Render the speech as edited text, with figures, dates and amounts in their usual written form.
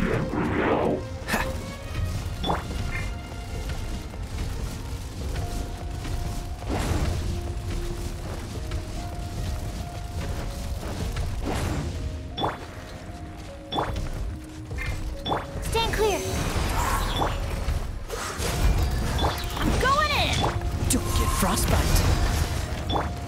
Stand clear. I'm going in. Don't get frostbite.